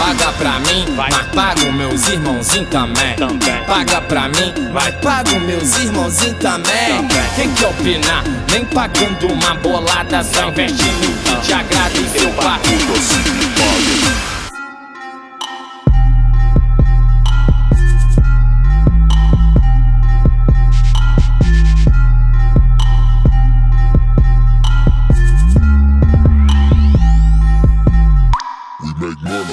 paga pra mim, mas paga os meus irmãozinhos também. Paga pra mim, mas paga os meus irmãozinhos também. Quem quer opinar? Nem pagando uma bolada, só investindo que te agrada em seu bar. Make money.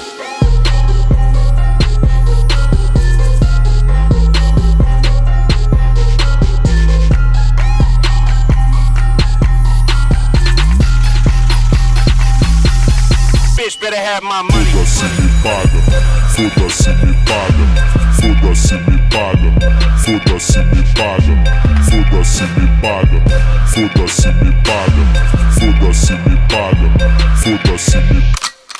Bitch better have my money. Foda-se me paga, foda-se me paga, foda-se me paga, foda-se me paga, foda-se me paga, foda-se me paga, foda-se me paga, foda-se me paga.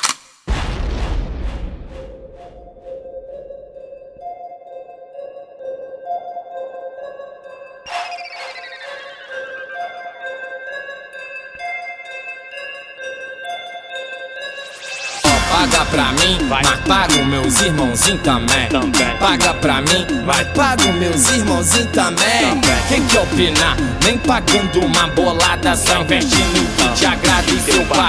Paga pra mim, mas paga os meus irmãozinhos também. Paga pra mim, mas paga os meus irmãozinhos também. Quem quer opinar? Nem pagando uma bolada, só investindo que te agrada em seu bar.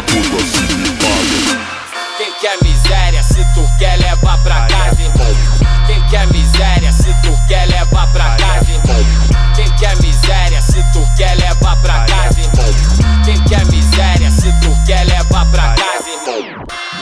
Quem quer miséria, se tu quer levar pra casa, irmão. Quem quer miséria, se tu quer levar pra casa, irmão. Quem quer miséria, se tu quer levar pra casa, irmão. Quem quer miséria, se tu quer levar pra casa, irmão.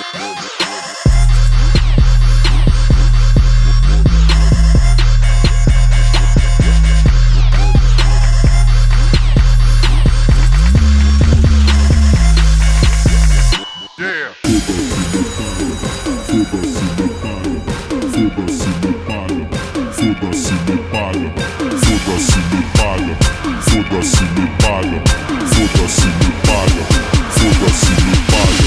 Foda-se me paga, foda-se me paga, foda-se me paga, foda-se me paga, foda-se me paga, foda-se me paga.